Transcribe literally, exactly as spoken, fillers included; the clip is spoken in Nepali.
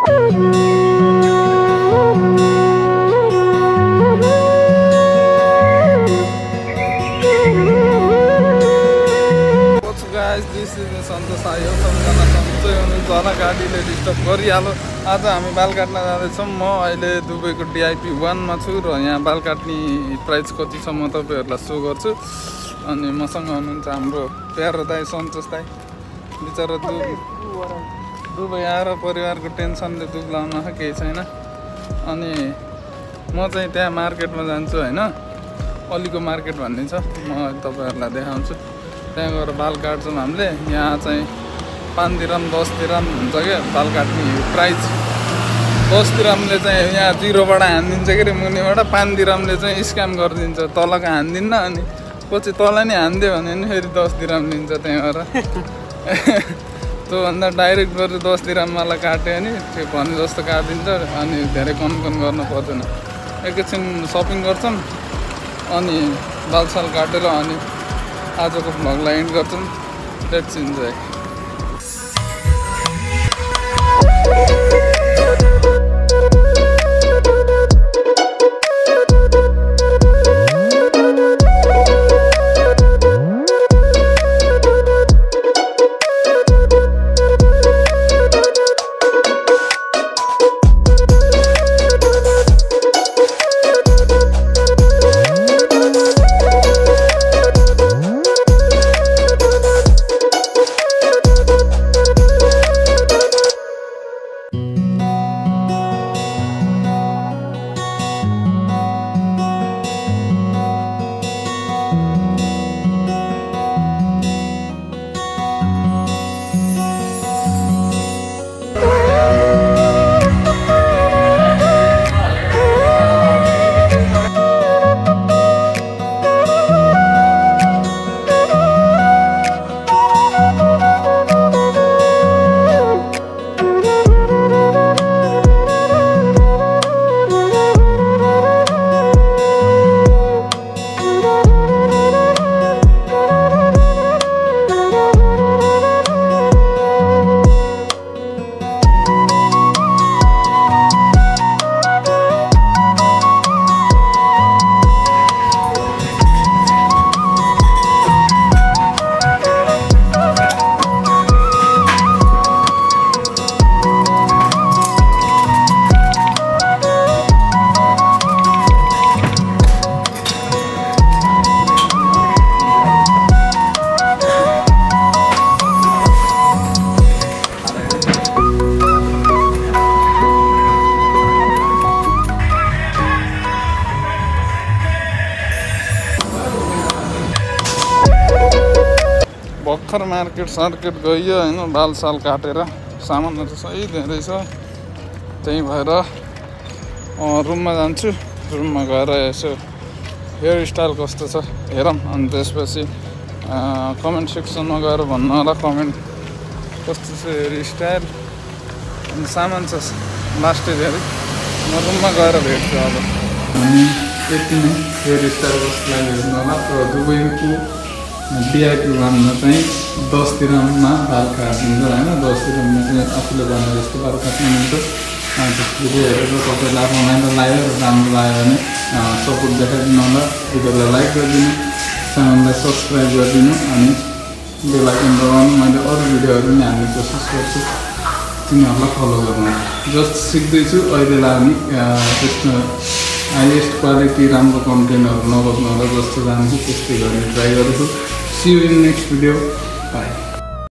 सन्तोष आयो सबजना सन्चै हुनुहुन्छ होला। गाडीले डिस्टर्ब गरिहाल्यो। आज हामी बाल काट्न जाँदैछौँ। म अहिले दुबईको डिआइपी वानमा छु र यहाँ बाल काट्ने प्राइस कति छ म तपाईँहरूलाई सो गर्छु। अनि मसँग हुनुहुन्छ हाम्रो प्यारो दाई सन्तोष दाई। बिचरा दु दुबई आएर परिवारको टेन्सनले दुब्लाउन केही छैन। अनि म चाहिँ त्यहाँ मार्केटमा जान्छु होइन, अलीको मार्केट भन्ने छ, म तपाईँहरूलाई देखाउँछु। त्यहाँ गएर बाल काट्छौँ हामीले। यहाँ चाहिँ पाँच दिरम दस दिरम हुन्छ क्या बाल काट्ने प्राइस। दस दिरमले चाहिँ यहाँ जिरोबाट हानिदिन्छ के अरे मुनिबाट, पाँच दिरमले चाहिँ स्क्याम गरिदिन्छ, तलको हानिदिन्न। अनि पछि तल नि हानिदियो भने नि फेरि दस दिरम दिन्छ त्यहाँ गएर। त्योभन्दा डाइरेक्ट गरेर दस दिरमवाला काट्यो भने त्यो भने जस्तो काटिदिन्छ। अनि धेरै कन्कन गर्नु पर्दैन। एकैछिन सपिङ गर्छौँ अनि बालसाल काटेर अनि आजको भ्लगलाई एन्ड गर्छौँ। Let's enjoy. भर्खर मार्केट सर्केट गइयो होइन, बालसाल काटेर सामानहरू सही धेरै छ। त्यही भएर रुममा जान्छु। रुममा गएर यसो हेयर स्टाइल कस्तो छ हेरौँ। अनि त्यसपछि कमेन्ट सेक्सनमा गएर भन्नु होला कमेन्ट कस्तो छ हेयर स्टाइल। अनि सामान छ लास्टै धेरै। म रुममा गएर भेट्छु अब। अनि यति नै हेयर स्टाइल कस्तो लाग्यो हेर्नु होला। र दुबईको डिआइपी वानमा चाहिँ दस दिरममा बाल काटिन्छ होइन। दस दिरममा चाहिँ आफूले भने जस्तो बाल काट्नु हुन्छ। भिडियो हेरेर तपाईँलाई आफ्नो राम्रो लाग्यो र राम्रो लाग्यो भने सपोर्ट देखाइदिनु होला। भिडियोलाई लाइक गरिदिनु, च्यानललाई सब्सक्राइब गरिदिनु, अनि बेल आइकन दबाउनु। मैले अरू भिडियोहरू पनि हाल्ने कोसिस गर्छु, तिनीहरूलाई फलो गर्नु। जस्ट सिक्दैछु अहिलेलाई। हामी त्यसमा हाइएस्ट क्वालिटी राम्रो कन्टेन्टहरू नबस्नु होला। जस्तो जान्छु त्यस्तै गर्ने ट्राई गर्छु। See you in next video. Bye.